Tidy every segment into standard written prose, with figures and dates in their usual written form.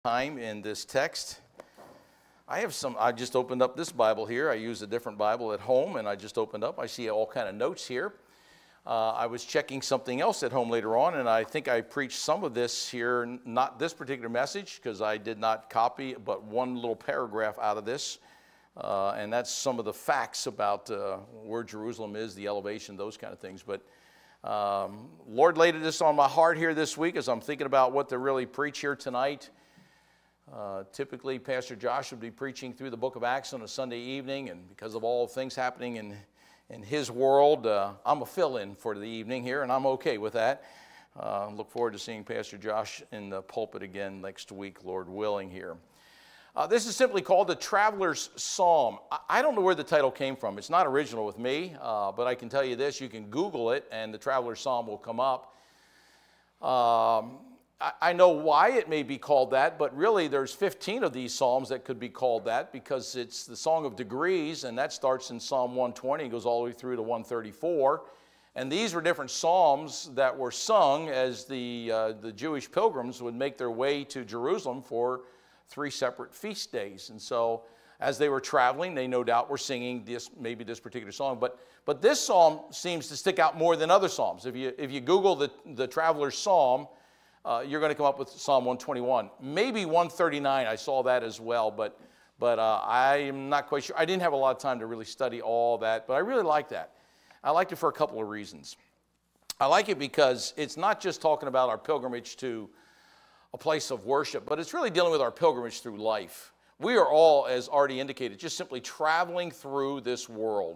Time in this text. I just opened up this Bible here. I use a different Bible at home, and I just opened up. I see all kind of notes here. I was checking something else at home later on, and I think I preached some of this here, not this particular message, because I did not copy but one little paragraph out of this, and that's some of the facts about where Jerusalem is, the elevation, those kind of things. But Lord laid this on my heart here this week as I'm thinking about what to really preach here tonight. Typically, Pastor Josh would be preaching through the book of Acts on a Sunday evening, and because of all things happening in his world, I'm a fill-in for the evening here, and I'm okay with that. Look forward to seeing Pastor Josh in the pulpit again next week, Lord willing here. This is simply called the Traveler's Psalm. I don't know where the title came from. It's not original with me, but I can tell you this. You can Google it, and the Traveler's Psalm will come up. I know why it may be called that, but really there's 15 of these psalms that could be called that because it's the Song of Degrees, and that starts in Psalm 120 and goes all the way through to 134. And these were different psalms that were sung as the Jewish pilgrims would make their way to Jerusalem for 3 separate feast days. And so as they were traveling, they no doubt were singing maybe this particular song. But this psalm seems to stick out more than other psalms. If you Google the Traveler's Psalm, you're going to come up with Psalm 121. Maybe 139, I saw that as well, but I am not quite sure. I didn't have a lot of time to really study all that, but I really like that. I liked it for a couple of reasons. I like it because it's not just talking about our pilgrimage to a place of worship, but it's really dealing with our pilgrimage through life. We are all, as already indicated, just simply traveling through this world.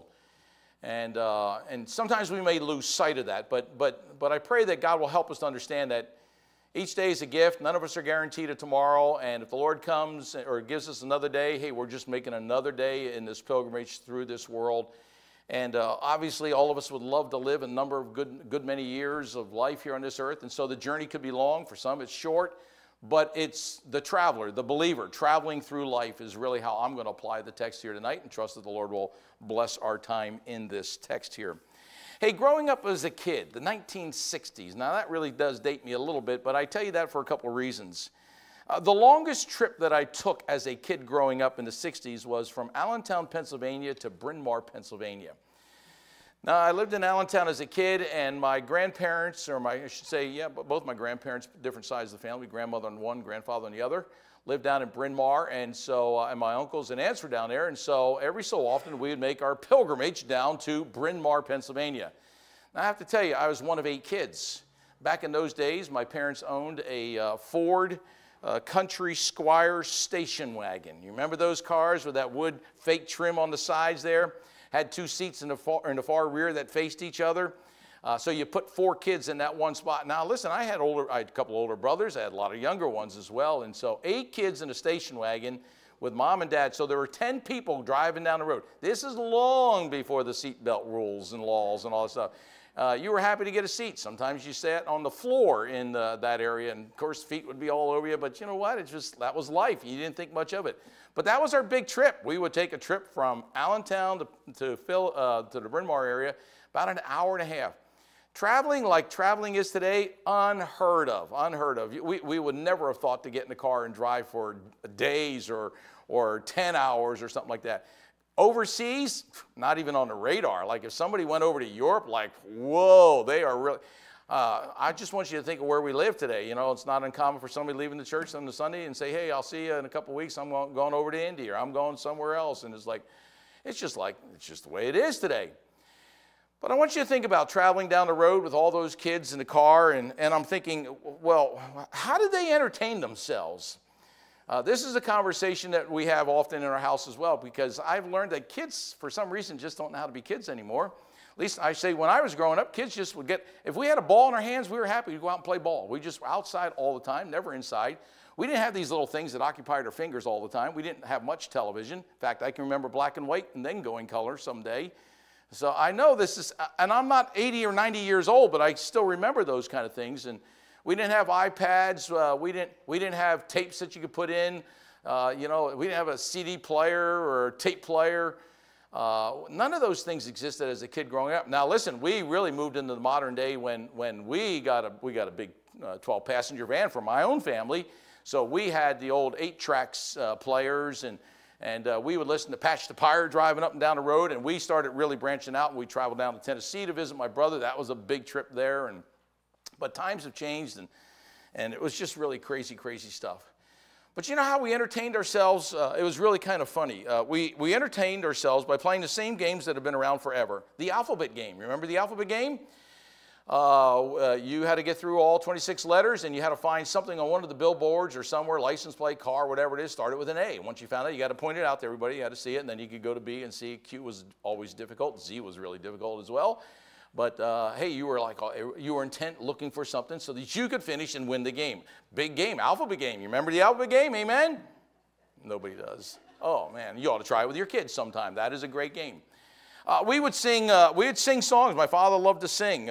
And sometimes we may lose sight of that, but I pray that God will help us to understand that each day is a gift. None of us are guaranteed a tomorrow. And if the Lord comes or gives us another day, hey, we're just making another day in this pilgrimage through this world. And obviously, all of us would love to live a number of good many years of life here on this earth. And so the journey could be long. For some, it's short. But it's the traveler, the believer, traveling through life is really how I'm going to apply the text here tonight and trust that the Lord will bless our time in this text here. Hey, growing up as a kid, the 1960s, now that really does date me a little bit, but I tell you that for a couple of reasons. The longest trip that I took as a kid growing up in the 60s was from Allentown, Pennsylvania to Bryn Mawr, Pennsylvania. Now, I lived in Allentown as a kid, and my grandparents, both my grandparents, different sides of the family, grandmother on one, grandfather on the other, lived down in Bryn Mawr, and so and my uncles and aunts were down there, and so every so often we would make our pilgrimage down to Bryn Mawr, Pennsylvania. Now, I have to tell you, I was one of 8 kids. Back in those days, my parents owned a Ford Country Squire station wagon. You remember those cars with that wood fake trim on the sides there? Had 2 seats in the far rear that faced each other. So you put 4 kids in that one spot. Now listen, I had a couple older brothers. I had a lot of younger ones as well. And so 8 kids in a station wagon with mom and dad. So there were 10 people driving down the road. This is long before the seatbelt rules and laws and all that stuff. You were happy to get a seat. Sometimes you sat on the floor in that area, and of course feet would be all over you. But you know what? That was life. You didn't think much of it. But that was our big trip. We would take a trip from Allentown to the Bryn Mawr area, about an hour and a half. Traveling like traveling is today, unheard of, unheard of. We would never have thought to get in the car and drive for days or 10 hours or something like that. Overseas, not even on the radar. Like if somebody went over to Europe, like, whoa, they are really... I just want you to think of where we live today. You know, it's not uncommon for somebody leaving the church on the Sunday and say, hey, I'll see you in a couple of weeks. I'm going over to India, or I'm going somewhere else. And it's just the way it is today. But I want you to think about traveling down the road with all those kids in the car, and I'm thinking, well, how did they entertain themselves? This is a conversation that we have often in our house as well, because I've learned that kids, for some reason, just don't know how to be kids anymore. At least I say when I was growing up, kids just would if we had a ball in our hands, we were happy to go out and play ball. We just were outside all the time, never inside. We didn't have these little things that occupied our fingers all the time. We didn't have much television. In fact, I can remember black and white and then going color someday. So I know this is, and I'm not 80 or 90 years old, but I still remember those kind of things. And we didn't have iPads. We didn't have tapes that you could put in. We didn't have a CD player or a tape player. None of those things existed as a kid growing up. Now, listen, we really moved into the modern day when we got a big 12-passenger van for my own family. So we had the old 8-tracks players, and we would listen to Patch the Pirate driving up and down the road, and we started really branching out, and we traveled down to Tennessee to visit my brother. That was a big trip there, but times have changed, and it was just really crazy, crazy stuff. But you know how we entertained ourselves? It was really kind of funny. We entertained ourselves by playing the same games that have been around forever. The alphabet game. Remember the alphabet game? You had to get through all 26 letters, and you had to find something on one of the billboards or somewhere, license plate, car, whatever it is, started with an A. Once you found it, you got to point it out to everybody. You had to see it, and then you could go to B and C. Q was always difficult. Z was really difficult as well. But hey, you were intent looking for something so that you could finish and win the game. Big game, alphabet game. You remember the alphabet game? Amen? Nobody does. Oh man, you ought to try it with your kids sometime. That is a great game. We would sing songs. My father loved to sing.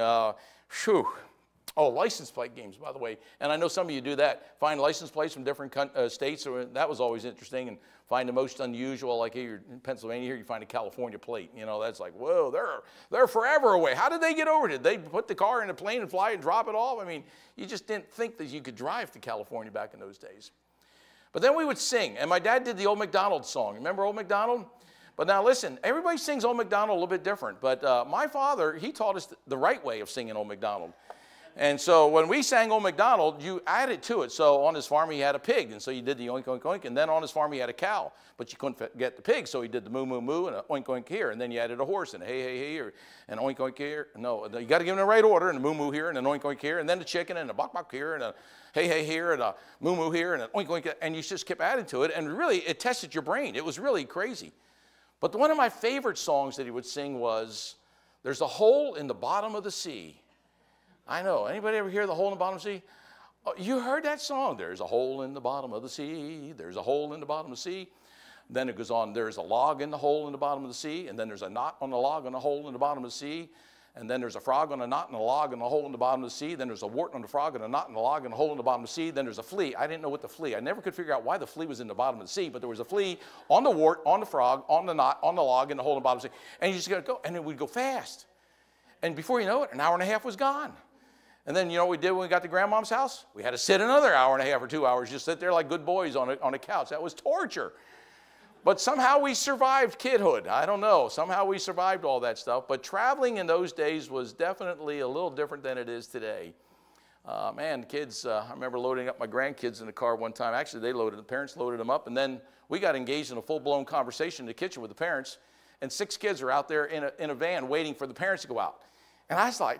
Oh, license plate games, by the way. And I know some of you do that. Find license plates from different states. That was always interesting. And find the most unusual, like here in Pennsylvania, here you find a California plate. You know, that's like, whoa, they're forever away. How did they get over it? Did they put the car in a plane and fly and drop it off? I mean, you just didn't think that you could drive to California back in those days. But then we would sing. And my dad did the Old MacDonald song. Remember Old MacDonald? But now listen, everybody sings Old MacDonald a little bit different. But my father, he taught us the right way of singing Old MacDonald. And so when we sang Old MacDonald, you added to it. So on his farm, he had a pig, and so you did the oink, oink, oink. And then on his farm, he had a cow, but you couldn't get the pig, so he did the moo, moo, moo, and a oink, oink here. And then you added a horse, and a hey, hey, hey, or an oink, oink here. No, you got to give them the right order, and a moo, moo here, and an oink, oink here, and then the chicken, and a bok, bok here, and a hey, hey here, and a moo, moo here, and an oink, oink, and you just kept adding to it. And really, it tested your brain. It was really crazy. But one of my favorite songs that he would sing was, "There's a hole in the bottom of the sea." I know. Anybody ever hear the hole in the bottom of the sea? Oh, you heard that song. There's a hole in the bottom of the sea. There's a hole in the bottom of the sea. Then it goes on, there's a log in the hole in the bottom of the sea. And then there's a knot on the log and a hole in the bottom of the sea. And then there's a frog on a knot and a log and a hole in the bottom of the sea. Then there's a wart on the frog and a knot and a log and a hole in the bottom of the sea. Then there's a flea. I didn't know what the flea. I never could figure out why the flea was in the bottom of the sea. But there was a flea on the wart, on the frog, on the knot, on the log, and the hole in the bottom of the sea. And you just got to go. And then we'd go fast. And before you know it, an hour and a half was gone. And then you know what we did when we got to Grandmom's house? We had to sit another hour and a half or 2 hours, just sit there like good boys on a couch. That was torture. But somehow we survived kidhood. I don't know. Somehow we survived all that stuff. But traveling in those days was definitely a little different than it is today. Man, kids, I remember loading up my grandkids in the car one time. Actually, the parents loaded them up. And then we got engaged in a full-blown conversation in the kitchen with the parents. And 6 kids are out there in a van waiting for the parents to go out. And I was like,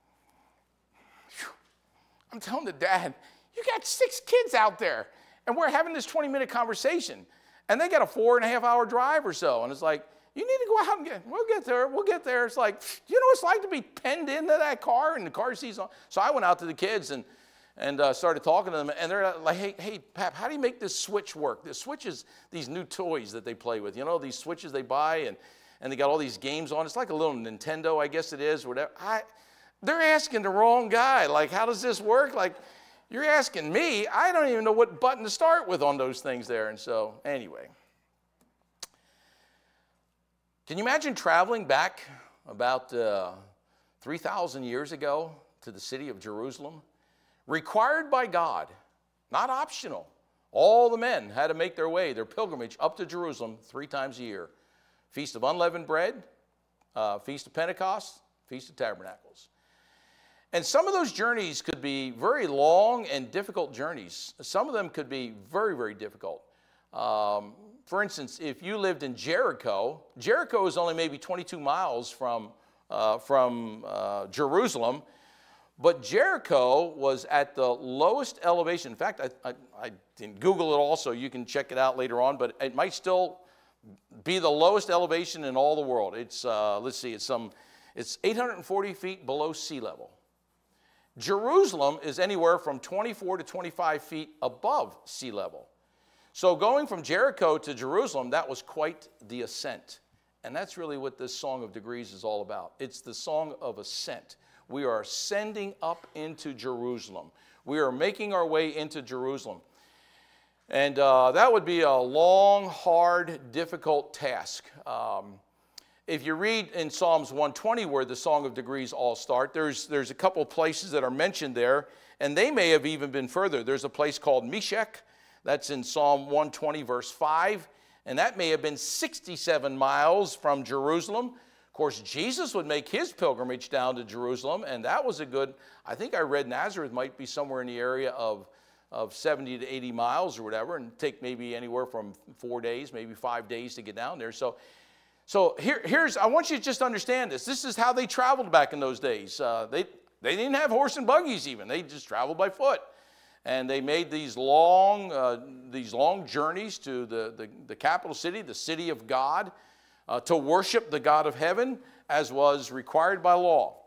I'm telling the dad, you got 6 kids out there, and we're having this 20-minute conversation, and they got a 4.5-hour drive or so, and it's like, you need to go out and we'll get there. It's like, you know what it's like to be penned into that car, and the car seat's on. So I went out to the kids and started talking to them, and they're like, hey, Pap, how do you make this switch work? The switch is these new toys that they play with, you know, these switches they buy, and they got all these games on. It's like a little Nintendo, I guess it is, whatever. They're asking the wrong guy. Like, how does this work? Like, you're asking me. I don't even know what button to start with on those things there. And so, anyway. Can you imagine traveling back about 3,000 years ago to the city of Jerusalem? Required by God, not optional. All the men had to make their pilgrimage up to Jerusalem 3 times a year. Feast of Unleavened Bread, Feast of Pentecost, Feast of Tabernacles. And some of those journeys could be very long and difficult journeys. Some of them could be very, very difficult. For instance, if you lived in Jericho, Jericho is only maybe 22 miles from Jerusalem, but Jericho was at the lowest elevation. In fact, I didn't Google it also. You can check it out later on, but it might still be the lowest elevation in all the world. It's, let's see, it's 840 feet below sea level. Jerusalem is anywhere from 24 to 25 feet above sea level. So going from Jericho to Jerusalem, that was quite the ascent. And that's really what this Song of Degrees is all about. It's the song of ascent. We are ascending up into Jerusalem. We are making our way into Jerusalem. And that would be a long, hard, difficult task. If you read in Psalms 120 where the Song of Degrees all start, there's a couple places that are mentioned there. and they may have even been further. There's a place called Meshech, that's in Psalm 120, verse 5, and that may have been 67 miles from Jerusalem. Of course, Jesus would make his pilgrimage down to Jerusalem, and that was a good, I think I read Nazareth might be somewhere in the area of 70 to 80 miles or whatever, and take maybe anywhere from 4 days, maybe 5 days to get down there. So here's, I want you to just understand this. This is how they traveled back in those days. They didn't have horse and buggies even. They just traveled by foot. And they made these long journeys to the capital city, the city of God, to worship the God of heaven, as was required by law.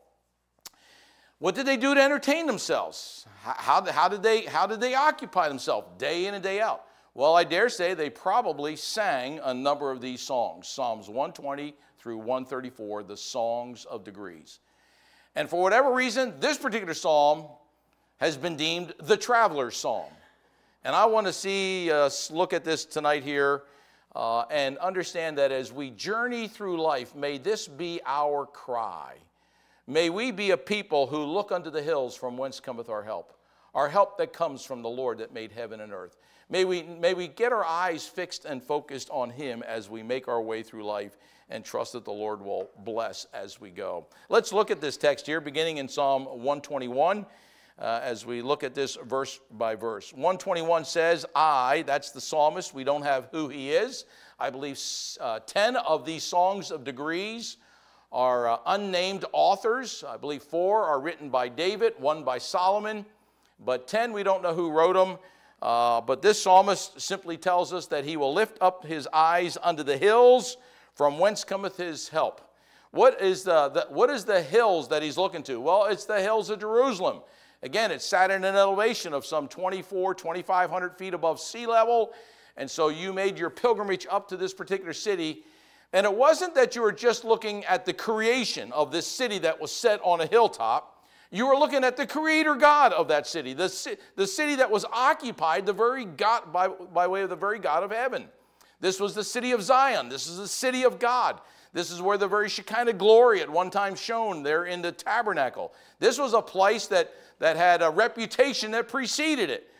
What did they do to entertain themselves? How did they occupy themselves day in and day out? Well, I dare say they probably sang a number of these songs, Psalms 120 through 134, the Songs of Degrees. And for whatever reason, this particular psalm has been deemed the traveler's psalm. And I want to see us look at this tonight here and understand that as we journey through life, may this be our cry. May we be a people who look unto the hills from whence cometh our help that comes from the Lord that made heaven and earth. May we get our eyes fixed and focused on him as we make our way through life, and trust that the Lord will bless as we go. Let's look at this text here, beginning in Psalm 121, as we look at this verse by verse. 121 says, that's the psalmist. We don't have who he is. I believe 10 of these songs of degrees are unnamed authors. I believe 4 are written by David, 1 by Solomon, but 10 we don't know who wrote them. But this psalmist simply tells us that he will lift up his eyes unto the hills, from whence cometh his help. What is the hills that he's looking to? Well, it's the hills of Jerusalem. Again, it's sat in an elevation of some 2,500 feet above sea level. And so you made your pilgrimage up to this particular city. And it wasn't that you were just looking at the creation of this city that was set on a hilltop. You were looking at the creator God of that city, the city that was occupied the very God, by way of the very God of heaven. This was the city of Zion. This is the city of God. This is where the very Shekinah glory at one time shone there in the tabernacle. This was a place that had a reputation that preceded it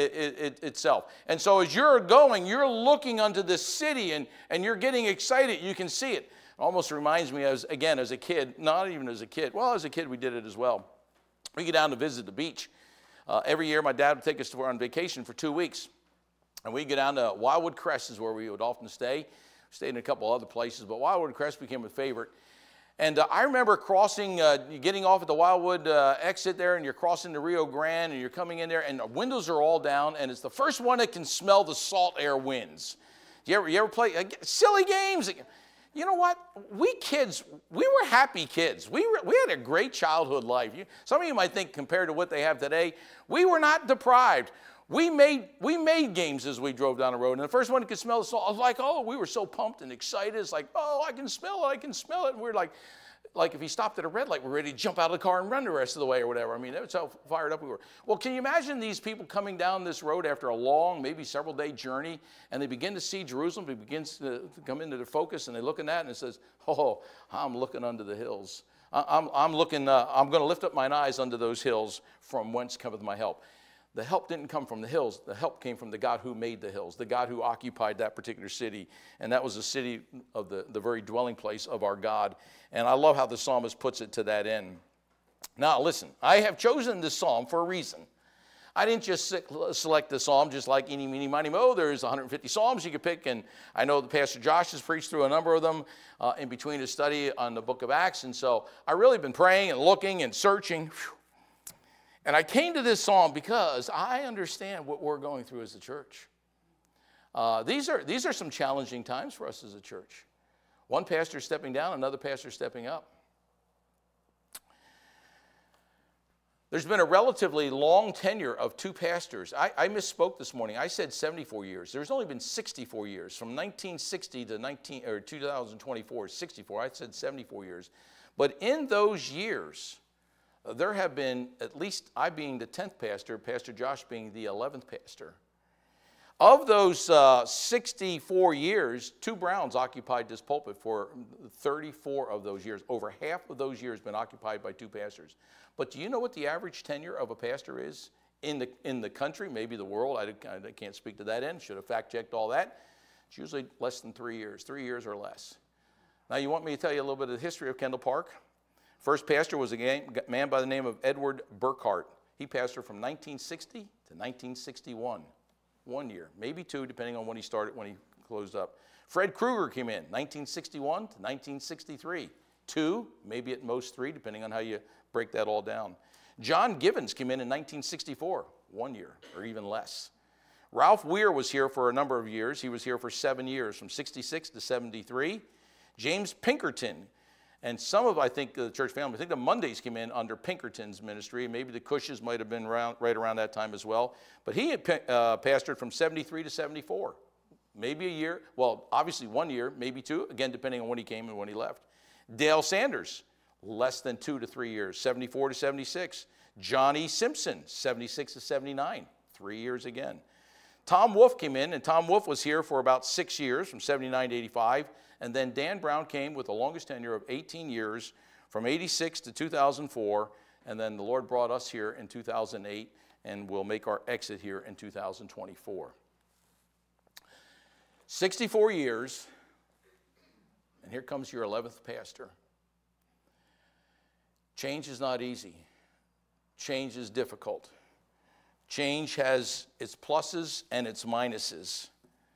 itself. And so as you're going, you're looking unto this city and you're getting excited. You can see it. It almost reminds me, as a kid, not even as a kid. Well, as a kid, we did it as well. We get down to visit the beach. Every year, my dad would take us on vacation for 2 weeks. And we'd get down to Wildwood Crest is where we would often stay. We stayed in a couple other places, but Wildwood Crest became a favorite. And I remember crossing, getting off at the Wildwood exit there, and you're crossing the Rio Grande, and you're coming in there, and the windows are all down, and it's the first one that can smell the salt air winds. You ever play silly games? You know what? We kids, we were happy kids. We had a great childhood life. Some of you might think compared to what they have today, we were not deprived. We made games as we drove down the road, and the first one that could smell the salt, I was like, oh, we were so pumped and excited. It's like, oh, I can smell it, And we're like if he stopped at a red light, we're ready to jump out of the car and run the rest of the way or whatever. I mean, that's how fired up we were. Well, can you imagine these people coming down this road after a long, maybe several day journey, and they begin to see Jerusalem, it begins to come into their focus, and they look at that, and it says, oh, I'm looking unto the hills. I'm going to lift up mine eyes unto those hills, from whence cometh my help. The help didn't come from the hills. The help came from the God who made the hills, the God who occupied that particular city. And that was the city of the very dwelling place of our God. And I love how the psalmist puts it to that end. Now, listen, I have chosen this psalm for a reason. I didn't just select the psalm just like eeny, meeny, miny, mo. There's 150 psalms you could pick. And I know that Pastor Josh has preached through a number of them in between his study on the book of Acts. And so I've really been praying and looking and searching. And I came to this psalm because I understand what we're going through as a church. These are some challenging times for us as a church. One pastor stepping down, another pastor stepping up. There's been a relatively long tenure of 2 pastors. I misspoke this morning. I said 74 years. There's only been 64 years. From 1960 to 2024, 64. I said 74 years. But in those years, there have been, at least I being the 10th pastor, Pastor Josh being the 11th pastor, Of those 64 years, 2 Browns occupied this pulpit for 34 of those years. Over half of those years been occupied by 2 pastors. But do you know what the average tenure of a pastor is in the country, maybe the world? I can't speak to that end. Should have fact-checked all that. It's usually less than 3 years, 3 years or less. Now, you want me to tell you a little bit of the history of Kendall Park? First pastor was a man by the name of Edward Burkhart. He pastored from 1960 to 1961. 1 year, maybe 2, depending on when he started, when he closed up. Fred Kruger came in 1961 to 1963. 2, maybe at most 3, depending on how you break that all down. John Givens came in 1964, 1 year or even less. Ralph Weir was here for a number of years. He was here for 7 years, from 66 to 73. James Pinkerton, and some of, I think, the church family, I think the Mondays came in under Pinkerton's ministry. Maybe the Cushes might have been right around that time as well. But he had pastored from 73 to 74. Maybe a year, well, obviously 1 year, maybe 2, again, depending on when he came and when he left. Dale Sanders, less than 2 to 3 years, 74 to 76. Johnny Simpson, 76 to 79, 3 years again. Tom Wolfe came in, and Tom Wolfe was here for about 6 years, from 79 to 85. And then Dan Brown came with the longest tenure of 18 years, from 86 to 2004. And then the Lord brought us here in 2008, and we'll make our exit here in 2024. 64 years, and here comes your 11th pastor. Change is not easy. Change is difficult. Change has its pluses and its minuses.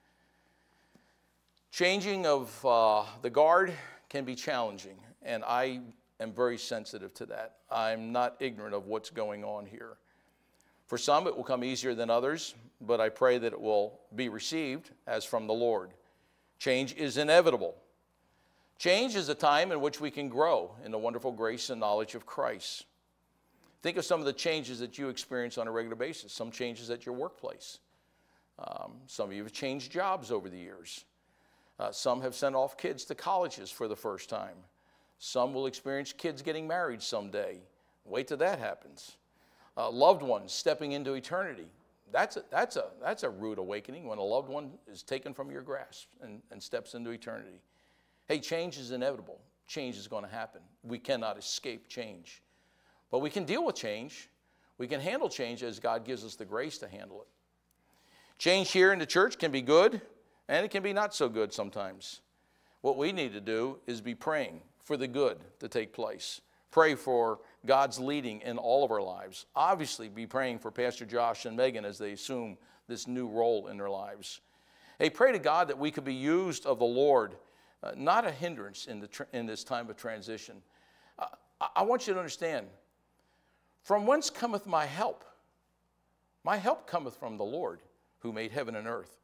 Changing of the guard can be challenging, and I am very sensitive to that. I'm not ignorant of what's going on here. For some, it will come easier than others, but I pray that it will be received as from the Lord. Change is inevitable. Change is a time in which we can grow in the wonderful grace and knowledge of Christ. Think of some of the changes that you experience on a regular basis, some changes at your workplace. Some of you have changed jobs over the years. Some have sent off kids to colleges for the first time. Some will experience kids getting married someday. Wait till that happens. Loved ones stepping into eternity. That's a rude awakening when a loved one is taken from your grasp and steps into eternity. Hey, change is inevitable. Change is going to happen. We cannot escape change. But we can deal with change. We can handle change as God gives us the grace to handle it. Change here in the church can be good, and it can be not so good sometimes. What we need to do is be praying for the good to take place. Pray for God's leading in all of our lives. Obviously, be praying for Pastor Josh and Megan as they assume this new role in their lives. Hey, pray to God that we could be used of the Lord, not a hindrance in this time of transition. I want you to understand, from whence cometh my help? My help cometh from the Lord, who made heaven and earth.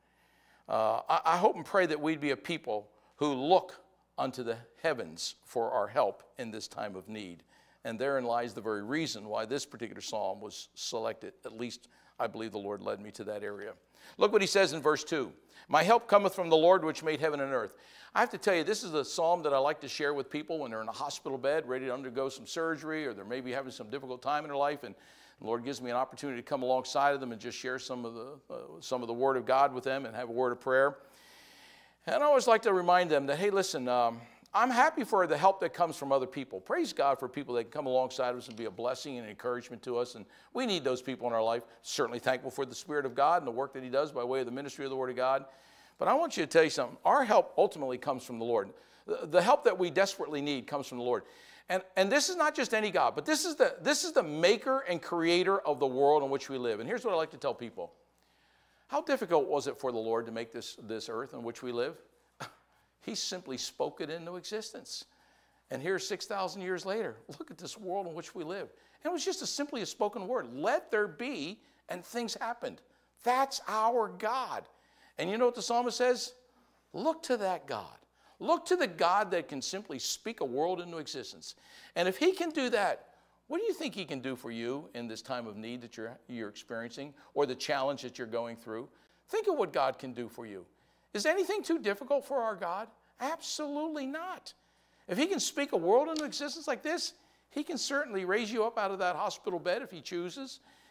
I hope and pray that we'd be a people who look unto the heavens for our help in this time of need. And therein lies the very reason why this particular psalm was selected. At least I believe the Lord led me to that area. Look what he says in verse 2. My help cometh from the Lord which made heaven and earth. I have to tell you, this is a psalm that I like to share with people when they're in a hospital bed, ready to undergo some surgery, or they're maybe having some difficult time in their life, and the Lord gives me an opportunity to come alongside of them and just share some of the Word of God with them and have a word of prayer. And I always like to remind them that, hey, listen, I'm happy for the help that comes from other people. Praise God for people that can come alongside of us and be a blessing and encouragement to us. And we need those people in our life. Certainly thankful for the Spirit of God and the work that He does by way of the ministry of the Word of God. But I want you to tell you something. Our help ultimately comes from the Lord. The help that we desperately need comes from the Lord. And this is not just any God, but this is the maker and creator of the world in which we live. And here's what I like to tell people. How difficult was it for the Lord to make this earth in which we live? He simply spoke it into existence. And here 6,000 years later, look at this world in which we live. And it was just simply a spoken word. Let there be, and things happened. That's our God. And you know what the psalmist says? Look to that God. Look to the God that can simply speak a world into existence. And if He can do that, what do you think He can do for you in this time of need that you're experiencing, or the challenge that you're going through? Think of what God can do for you. Is anything too difficult for our God? Absolutely not. If He can speak a world into existence like this, He can certainly raise you up out of that hospital bed if He chooses.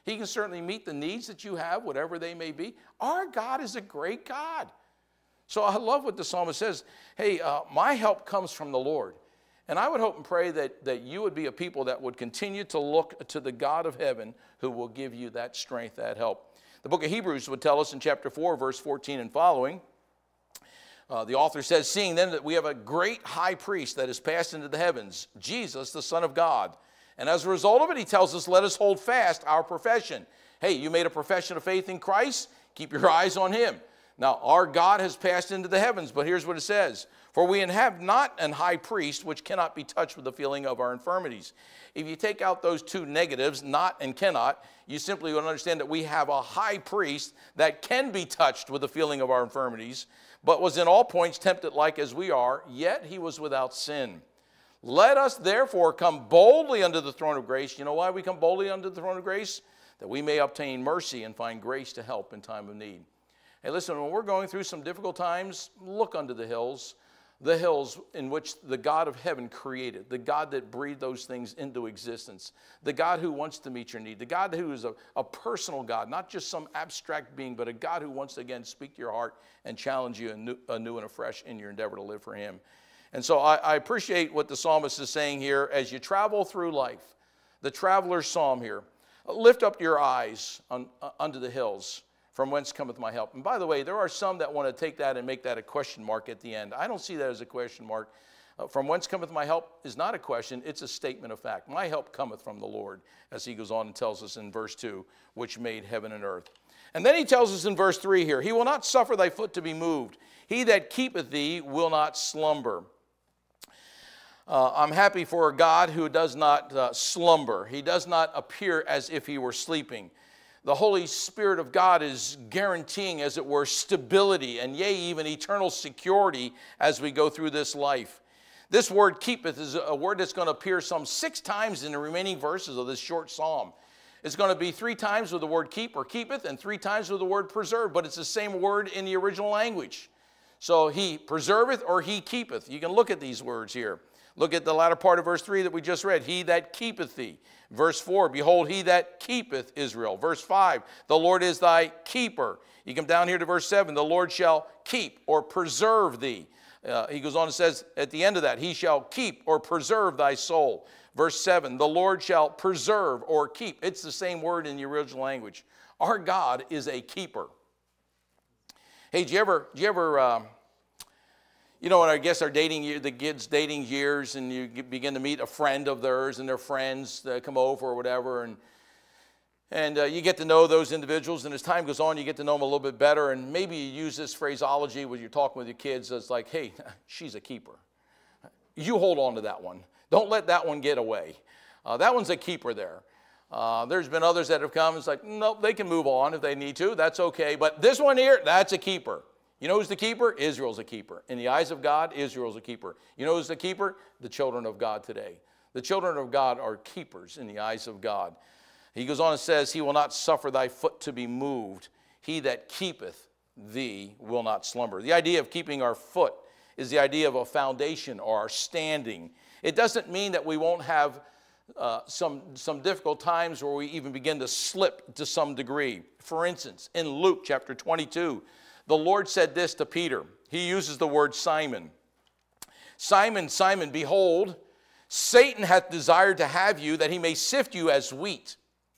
He can certainly meet the needs that you have, whatever they may be. Our God is a great God. So I love what the psalmist says. Hey, my help comes from the Lord. And I would hope and pray that you would be a people that would continue to look to the God of heaven who will give you that strength, that help. The book of Hebrews would tell us in chapter 4, verse 14 and following, the author says, seeing then that we have a great high priest that has passed into the heavens, Jesus, the Son of God. And as a result of it, he tells us, let us hold fast our profession. Hey, you made a profession of faith in Christ? Keep your eyes on him. Now, our God has passed into the heavens, but here's what it says. For we have not an high priest which cannot be touched with the feeling of our infirmities. If you take out those two negatives, not and cannot, you simply would understand that we have a high priest that can be touched with the feeling of our infirmities, but was in all points tempted like as we are, yet he was without sin. Let us therefore come boldly unto the throne of grace. You know why we come boldly unto the throne of grace? That we may obtain mercy and find grace to help in time of need. Hey, listen, when we're going through some difficult times, look unto the hills in which the God of heaven created, the God that breathed those things into existence, the God who wants to meet your need, the God who is a personal God, not just some abstract being, but a God who wants to, again, speak to your heart and challenge you anew and afresh in your endeavor to live for him. And so I appreciate what the psalmist is saying here as you travel through life, the traveler's psalm here. Lift up your eyes unto the hills, from whence cometh my help. And by the way, there are some that want to take that and make that a question mark at the end. I don't see that as a question mark. From whence cometh my help is not a question, it's a statement of fact. My help cometh from the Lord, as he goes on and tells us in verse 2, which made heaven and earth. And then he tells us in verse 3 here, he will not suffer thy foot to be moved. He that keepeth thee will not slumber. I'm happy for a God who does not slumber. He does not appear as if he were sleeping. The Holy Spirit of God is guaranteeing, as it were, stability and yea, even eternal security as we go through this life. This word keepeth is a word that's going to appear some 6 times in the remaining verses of this short psalm. It's going to be 3 times with the word keep or keepeth and 3 times with the word preserve, but it's the same word in the original language. So he preserveth or he keepeth. You can look at these words here. Look at the latter part of verse 3 that we just read. He that keepeth thee. Verse 4, behold, he that keepeth Israel. Verse 5, the Lord is thy keeper. You come down here to verse 7, the Lord shall keep or preserve thee. He goes on and says at the end of that, he shall keep or preserve thy soul. Verse 7, the Lord shall preserve or keep. It's the same word in the original language. Our God is a keeper. Hey, do you ever you know, I guess our dating year, the kids' dating years, and you begin to meet a friend of theirs and their friends that come over or whatever, and you get to know those individuals, and as time goes on, you get to know them a little bit better, and maybe you use this phraseology when you're talking with your kids. It's like, hey, she's a keeper. You hold on to that one. Don't let that one get away. That one's a keeper there. There's been others that have come. It's like, nope, they can move on if they need to. That's okay. But this one here, that's a keeper. You know who's the keeper? Israel's a keeper. In the eyes of God, Israel's a keeper. You know who's the keeper? The children of God today. The children of God are keepers in the eyes of God. He goes on and says, he will not suffer thy foot to be moved. He that keepeth thee will not slumber. The idea of keeping our foot is the idea of a foundation or our standing. It doesn't mean that we won't have some difficult times where we even begin to slip to some degree. For instance, in Luke chapter 22, the Lord said this to Peter. He uses the word Simon. Simon, Simon, behold, Satan hath desired to have you, that he may sift you as wheat.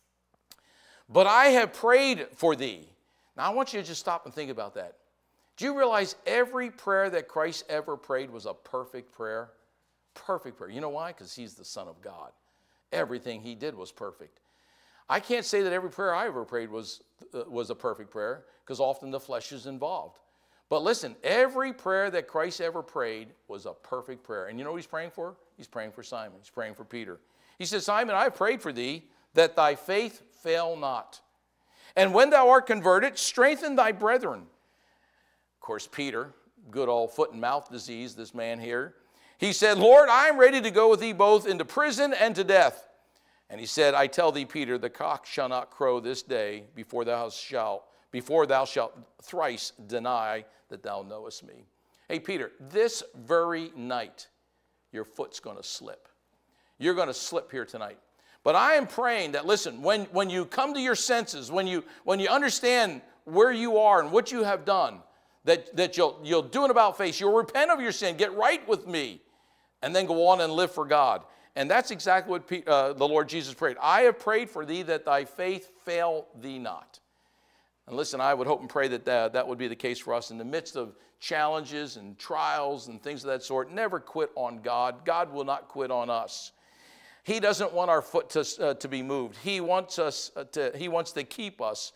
But I have prayed for thee. Now I want you to just stop and think about that. Do you realize every prayer that Christ ever prayed was a perfect prayer? Perfect prayer. You know why? Because he's the Son of God. Everything he did was perfect. I can't say that every prayer I ever prayed was a perfect prayer, because often the flesh is involved. But listen, every prayer that Christ ever prayed was a perfect prayer. And you know what he's praying for? He's praying for Simon. He's praying for Peter. He says, Simon, I have prayed for thee, that thy faith fail not. And when thou art converted, strengthen thy brethren. Of course, Peter, good old foot and mouth disease, this man here, he said, Lord, I am ready to go with thee both into prison and to death. And he said, I tell thee, Peter, the cock shall not crow this day before thou shalt thrice deny that thou knowest me. Hey, Peter, this very night, your foot's going to slip. You're going to slip here tonight. But I am praying that, listen, when you come to your senses, when you understand where you are and what you have done, that you'll do an about face. You'll repent of your sin, get right with me, and then go on and live for God. And that's exactly what the Lord Jesus prayed. I have prayed for thee that thy faith fail thee not. And listen, I would hope and pray that would be the case for us in the midst of challenges and trials and things of that sort. Never quit on God. God will not quit on us. He doesn't want our foot to be moved. He wants to keep us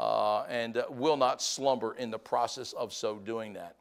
and will not slumber in the process of so doing that.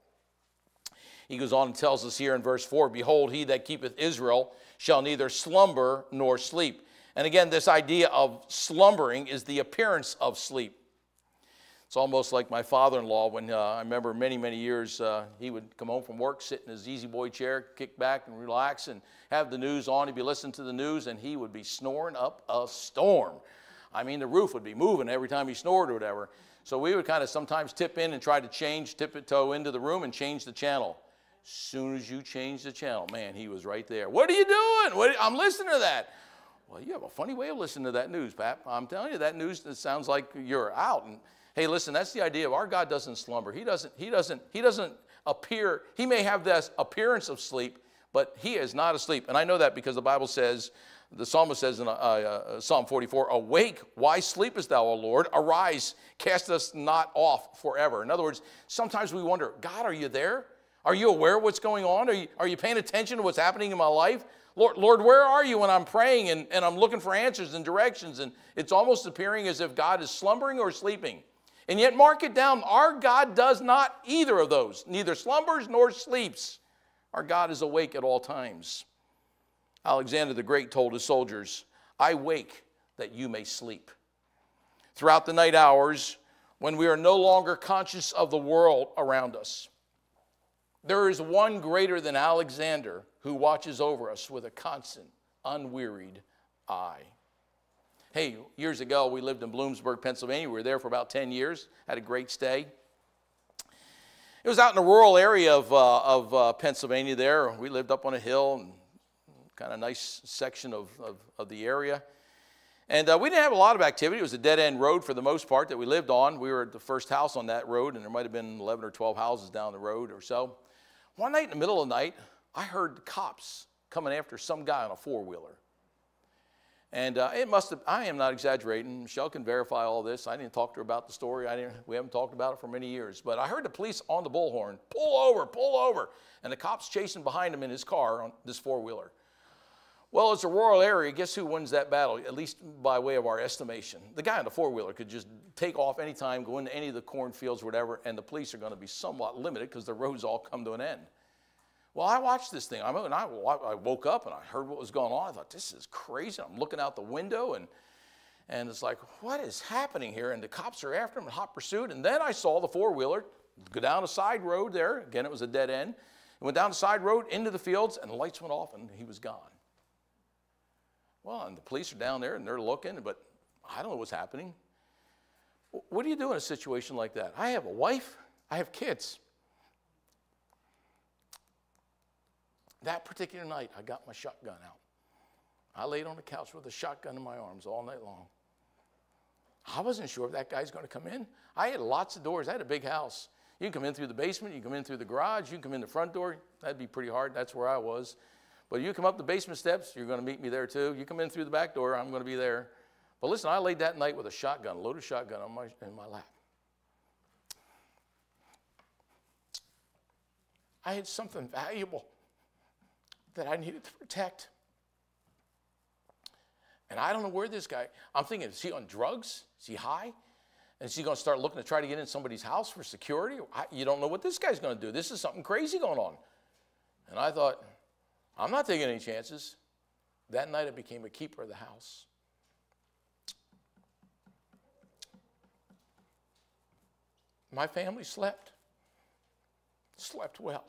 He goes on and tells us here in verse 4, behold, he that keepeth Israel shall neither slumber nor sleep. And again, this idea of slumbering is the appearance of sleep. It's almost like my father-in-law when I remember many, many years, he would come home from work, sit in his easy boy chair, kick back and relax and have the news on. He'd be listening to the news and he would be snoring up a storm. I mean, the roof would be moving every time he snored or whatever. So we would kind of sometimes tip in and try to tip-toe into the room and change the channel. As soon as you change the channel, man, he was right there. What are you doing? I'm listening to that. Well, you have a funny way of listening to that news, Pat. I'm telling you, that news, it sounds like you're out. And hey, listen, that's the idea of our God doesn't slumber. He doesn't appear. He may have this appearance of sleep, but he is not asleep. And I know that because the Bible says, the psalmist says in Psalm 44, awake, why sleepest thou, O Lord? Arise, cast us not off forever. In other words, sometimes we wonder, God, are you there? Are you aware of what's going on? Are you paying attention to what's happening in my life? Lord, where are you when I'm praying and I'm looking for answers and directions? And it's almost appearing as if God is slumbering or sleeping. And yet, mark it down, our God does not either of those, neither slumbers nor sleeps. Our God is awake at all times. Alexander the Great told his soldiers, I wake that you may sleep. Throughout the night hours, when we are no longer conscious of the world around us, there is one greater than Alexander who watches over us with a constant, unwearied eye. Hey, years ago, we lived in Bloomsburg, Pennsylvania. We were there for about 10 years, had a great stay. It was out in the rural area of Pennsylvania there. We lived up on a hill, and kind of nice section of the area. And we didn't have a lot of activity. It was a dead-end road for the most part that we lived on. We were at the first house on that road, and there might have been 11 or 12 houses down the road or so. One night in the middle of the night, I heard the cops coming after some guy on a four-wheeler. And I am not exaggerating. Michelle can verify all this. I didn't talk to her about the story. We haven't talked about it for many years. But I heard the police on the bullhorn, pull over. And the cops chasing behind him in his car on this four-wheeler. Well, it's a rural area. Guess who wins that battle, at least by way of our estimation? The guy on the four-wheeler could just take off anytime, go into any of the cornfields or whatever, and the police are going to be somewhat limited because the roads all come to an end. Well, I watched this thing. I woke up and I heard what was going on. I thought, this is crazy. I'm looking out the window and it's like, what is happening here? And the cops are after him in hot pursuit. And then I saw the four-wheeler go down a side road there. Again, it was a dead end. It went down the side road into the fields and the lights went off and he was gone. Well, and the police are down there and they're looking, but I don't know what's happening. What do you do in a situation like that? I have a wife. I have kids. That particular night, I got my shotgun out. I laid on the couch with a shotgun in my arms all night long. I wasn't sure if that guy's going to come in. I had lots of doors. I had a big house. You can come in through the basement. You can come in through the garage. You can come in the front door. That'd be pretty hard. That's where I was. But you come up the basement steps, you're going to meet me there too. You come in through the back door, I'm going to be there. But listen, I laid that night with a shotgun, a loaded shotgun in my lap. I had something valuable that I needed to protect. And I don't know where this guy, I'm thinking, is he on drugs? Is he high? And is he going to start looking to try to get in somebody's house for security? You don't know what this guy's going to do. This is something crazy going on. And I thought, I'm not taking any chances. That night I became a keeper of the house. My family slept well.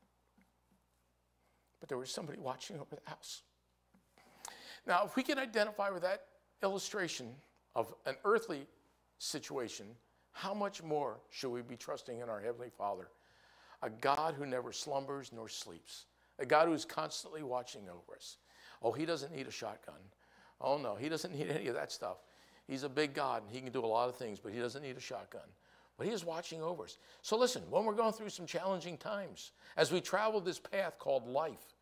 But there was somebody watching over the house. Now, if we can identify with that illustration of an earthly situation, how much more should we be trusting in our Heavenly Father? A God who never slumbers nor sleeps. A God who is constantly watching over us. Oh, he doesn't need a shotgun. Oh, no, he doesn't need any of that stuff. He's a big God, and he can do a lot of things, but he doesn't need a shotgun. But he is watching over us. So listen, when we're going through some challenging times, as we travel this path called life,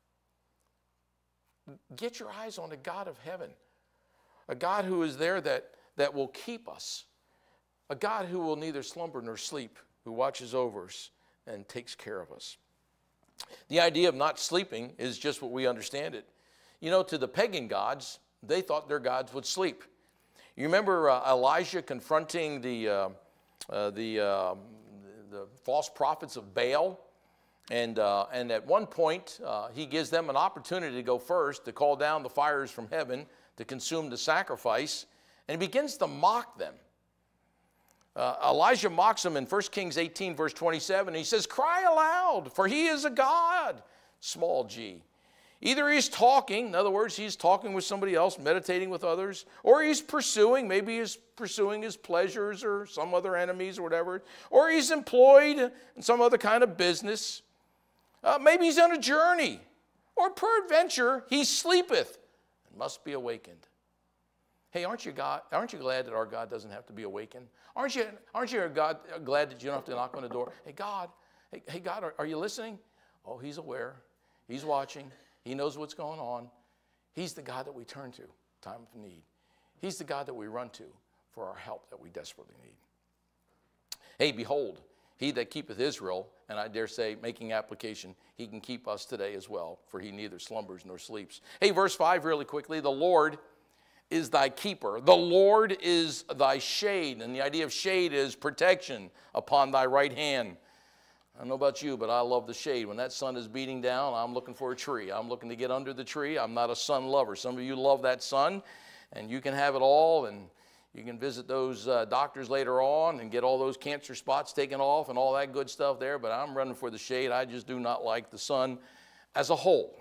get your eyes on the God of heaven, a God who is there that will keep us, a God who will neither slumber nor sleep, who watches over us and takes care of us. The idea of not sleeping is just what we understand it. You know, to the pagan gods, they thought their gods would sleep. You remember Elijah confronting the false prophets of Baal? And at one point, he gives them an opportunity to go first, to call down the fires from heaven, to consume the sacrifice, and he begins to mock them. Elijah mocks them in 1 Kings 18, verse 27. He says, "Cry aloud, for he is a God," small g. Either he's talking, in other words, he's talking with somebody else, meditating with others, or he's pursuing, maybe he's pursuing his pleasures or some other enemies or whatever, or he's employed in some other kind of business. Maybe he's on a journey, or peradventure he sleepeth and must be awakened. Hey, aren't you glad that our God doesn't have to be awakened? Aren't you glad that you don't have to knock on the door? Hey, God, are you listening? Oh, he's aware. He's watching. He knows what's going on. He's the God that we turn to, time of need. He's the God that we run to for our help that we desperately need. Hey, behold, he that keepeth Israel, and I dare say, making application, he can keep us today as well, for he neither slumbers nor sleeps. Hey, verse 5 really quickly, the Lord is thy keeper. The Lord is thy shade, and the idea of shade is protection upon thy right hand. I don't know about you, but I love the shade. When that sun is beating down, I'm looking for a tree. I'm looking to get under the tree. I'm not a sun lover. Some of you love that sun, and you can have it all, and you can visit those doctors later on and get all those cancer spots taken off and all that good stuff there, but I'm running for the shade. I just do not like the sun as a whole.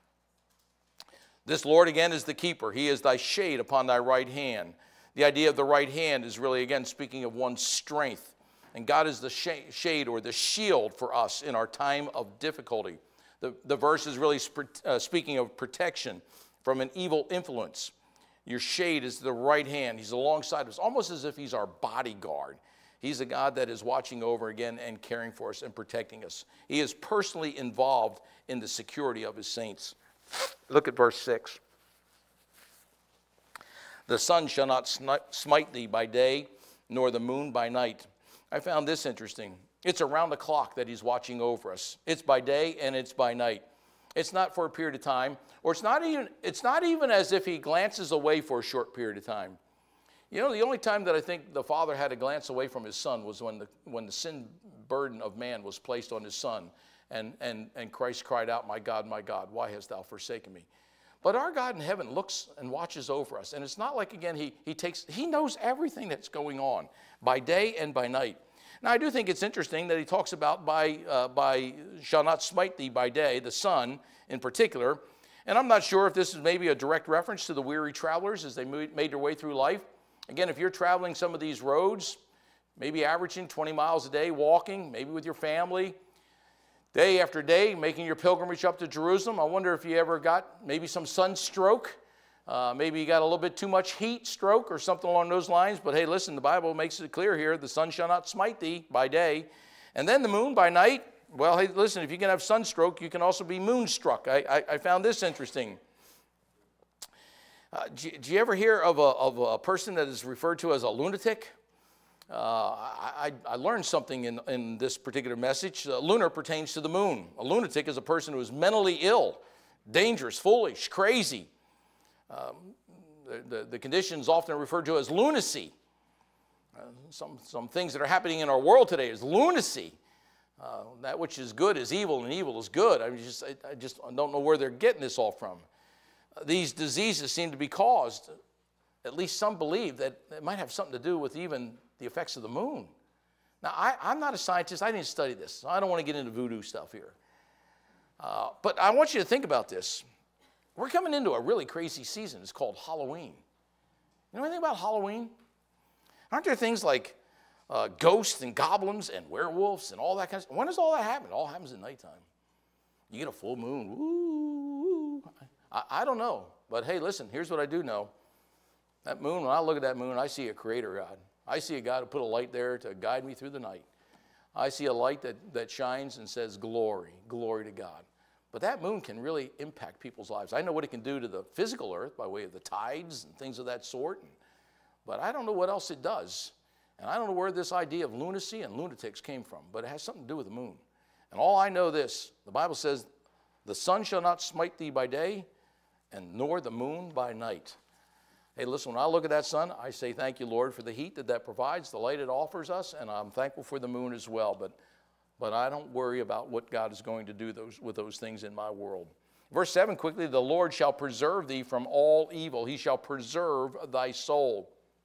This Lord, again, is the keeper. He is thy shade upon thy right hand. The idea of the right hand is really, again, speaking of one's strength. And God is the shade or the shield for us in our time of difficulty. The verse is really speaking of protection from an evil influence. Your shade is the right hand. He's alongside us, almost as if he's our bodyguard. He's a God that is watching over again and caring for us and protecting us. He is personally involved in the security of his saints. Look at verse 6. The sun shall not smite thee by day, nor the moon by night. I found this interesting. It's around the clock that he's watching over us. It's by day and it's by night. It's not for a period of time, or it's not even as if he glances away for a short period of time. You know, the only time that I think the Father had to glance away from his Son was when the sin burden of man was placed on his Son, and Christ cried out, my God, why hast thou forsaken me?" But our God in heaven looks and watches over us, and it's not like, again, he knows everything that's going on by day and by night. Now, I do think it's interesting that he talks about shall not smite thee by day, the sun in particular. And I'm not sure if this is maybe a direct reference to the weary travelers as they made their way through life. Again, if you're traveling some of these roads, maybe averaging 20 miles a day walking, maybe with your family, day after day, making your pilgrimage up to Jerusalem, I wonder if you ever got maybe some sunstroke. Maybe you got a little bit too much heat stroke or something along those lines. But hey, listen, the Bible makes it clear here, the sun shall not smite thee by day. And then the moon by night. Well, hey, listen, if you can have sunstroke, you can also be moonstruck. I found this interesting. Do you ever hear of a person that is referred to as a lunatic? I learned something in this particular message. Lunar pertains to the moon. A lunatic is a person who is mentally ill, dangerous, foolish, crazy. The condition is often referred to as lunacy. Some things that are happening in our world today is lunacy. That which is good is evil, and evil is good. I just don't know where they're getting this all from. These diseases seem to be caused, at least some believe, that it might have something to do with even the effects of the moon. Now, I'm not a scientist. I didn't study this, so I don't want to get into voodoo stuff here. But I want you to think about this. We're coming into a really crazy season. It's called Halloween. You know anything about Halloween? Aren't there things like ghosts and goblins and werewolves and all that kind of stuff? When does all that happen? It all happens at nighttime. You get a full moon. Woo! I don't know. But hey, listen, here's what I do know. That moon, when I look at that moon, I see a creator God. I see a God who put a light there to guide me through the night. I see a light that shines and says, glory, glory to God. But that moon can really impact people's lives. I know what it can do to the physical earth by way of the tides and things of that sort. But I don't know what else it does. And I don't know where this idea of lunacy and lunatics came from. But it has something to do with the moon. And all I know this, the Bible says, the sun shall not smite thee by day, and nor the moon by night. Hey, listen, when I look at that sun, I say thank you, Lord, for the heat that provides, the light it offers us, and I'm thankful for the moon as well. But I don't worry about what God is going to do with those things in my world. Verse 7, quickly, the Lord shall preserve thee from all evil. He shall preserve thy soul.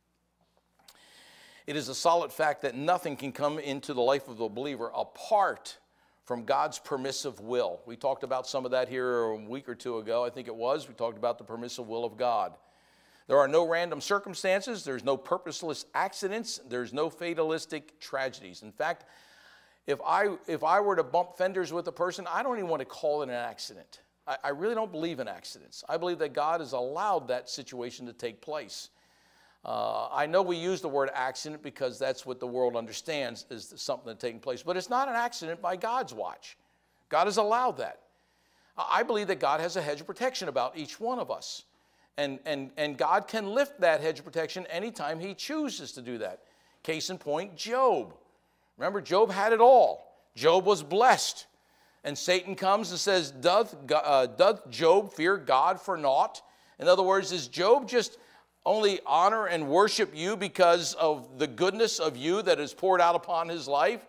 It is a solid fact that nothing can come into the life of the believer apart from God's permissive will. We talked about some of that here a week or two ago, I think it was. We talked about the permissive will of God. There are no random circumstances. There's no purposeless accidents. There's no fatalistic tragedies. In fact, if I were to bump fenders with a person, I don't even want to call it an accident. I really don't believe in accidents. I believe that God has allowed that situation to take place. I know we use the word accident because that's what the world understands is something that's taking place. But it's not an accident by God's watch. God has allowed that. I believe that God has a hedge of protection about each one of us. And God can lift that hedge of protection anytime he chooses to do that. Case in point, Job. Remember, Job had it all. Job was blessed. And Satan comes and says, doth Job fear God for naught? In other words, is Job just only honor and worship you because of the goodness of you that is poured out upon his life?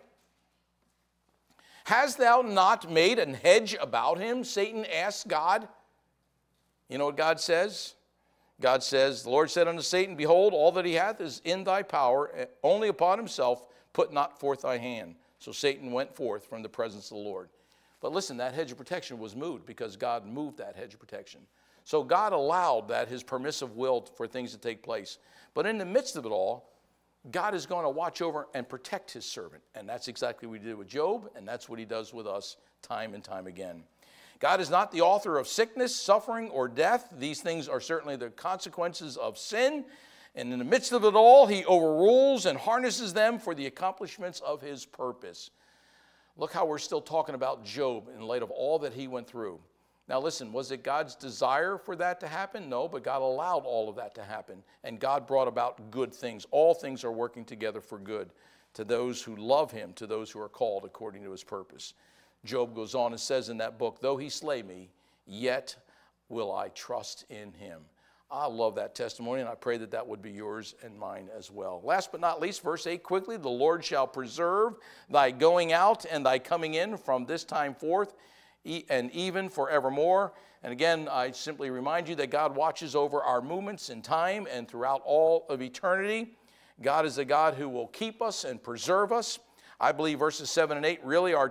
Hast thou not made an hedge about him? Satan asked God. You know what God says? God says, the Lord said unto Satan, behold, all that he hath is in thy power, only upon himself put not forth thy hand. So Satan went forth from the presence of the Lord. But listen, that hedge of protection was moved because God moved that hedge of protection. So God allowed that, his permissive will for things to take place. But in the midst of it all, God is going to watch over and protect his servant. And that's exactly what he did with Job, and that's what he does with us time and time again. God is not the author of sickness, suffering, or death. These things are certainly the consequences of sin. And in the midst of it all, he overrules and harnesses them for the accomplishments of his purpose. Look how we're still talking about Job in light of all that he went through. Now listen, was it God's desire for that to happen? No, but God allowed all of that to happen. And God brought about good things. All things are working together for good to those who love him, to those who are called according to his purpose. Job goes on and says in that book, though he slay me, yet will I trust in him. I love that testimony, and I pray that that would be yours and mine as well. Last but not least, verse 8 quickly, the Lord shall preserve thy going out and thy coming in from this time forth and even forevermore. And again, I simply remind you that God watches over our movements in time and throughout all of eternity. God is a God who will keep us and preserve us. I believe verses 7 and 8 really are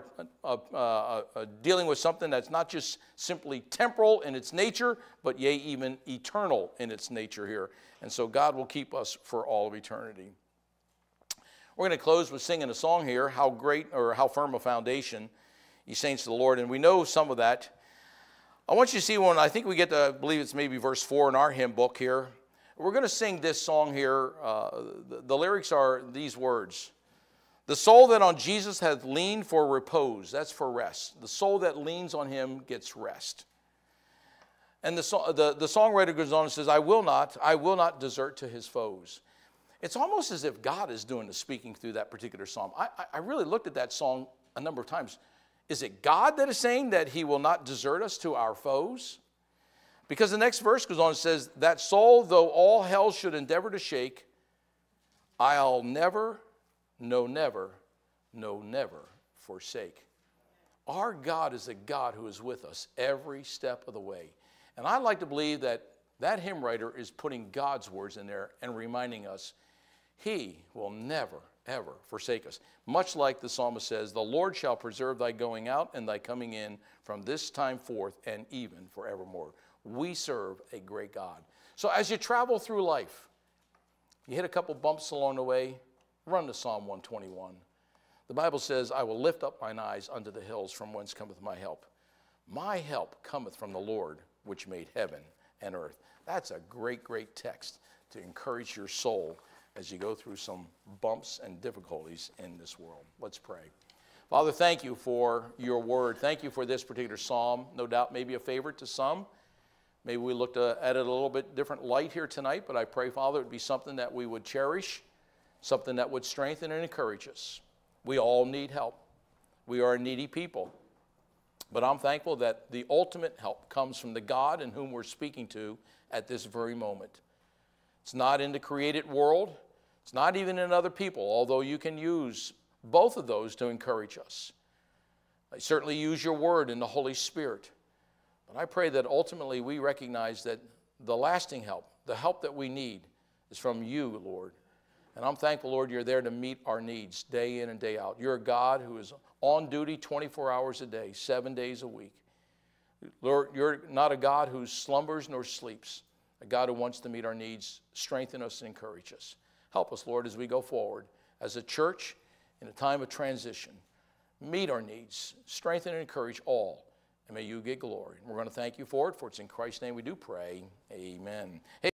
dealing with something that's not just simply temporal in its nature, but yea, even eternal in its nature here. And so God will keep us for all of eternity. We're going to close with singing a song here, How Great or How Firm a Foundation, Ye Saints of the Lord. And we know some of that. I want you to see one, I think we get to, I believe it's maybe verse 4 in our hymn book here. We're going to sing this song here. The lyrics are these words. The soul that on Jesus hath leaned for repose, that's for rest. The soul that leans on him gets rest. And the songwriter goes on and says, I will not desert to his foes. It's almost as if God is doing the speaking through that particular psalm. I really looked at that song a number of times. Is it God that is saying that he will not desert us to our foes? Because the next verse goes on and says, that soul, though all hell should endeavor to shake, I'll never, no never, no never forsake. Our God is a God who is with us every step of the way. And I like to believe that that hymn writer is putting God's words in there and reminding us he will never, ever forsake us. Much like the psalmist says, the Lord shall preserve thy going out and thy coming in from this time forth and even forevermore. We serve a great God. So as you travel through life, you hit a couple bumps along the way, run to Psalm 121. The Bible says, I will lift up mine eyes unto the hills from whence cometh my help. My help cometh from the Lord, which made heaven and earth. That's a great, great text to encourage your soul as you go through some bumps and difficulties in this world. Let's pray. Father, thank you for your word. Thank you for this particular psalm. No doubt maybe a favorite to some. Maybe we looked at it a little bit different light here tonight, but I pray, Father, it would be something that we would cherish, something that would strengthen and encourage us. We all need help. We are a needy people. But I'm thankful that the ultimate help comes from the God in whom we're speaking to at this very moment. It's not in the created world. It's not even in other people, although you can use both of those to encourage us. I certainly use your word in the Holy Spirit. But I pray that ultimately we recognize that the lasting help, the help that we need, is from you, Lord. And I'm thankful, Lord, you're there to meet our needs day in and day out. You're a God who is on duty 24 hours a day, 7 days a week. Lord, you're not a God who slumbers nor sleeps, a God who wants to meet our needs, strengthen us, and encourage us. Help us, Lord, as we go forward as a church in a time of transition. Meet our needs, strengthen and encourage all, and may you get glory. And we're going to thank you for it, for it's in Christ's name we do pray. Amen. Hey,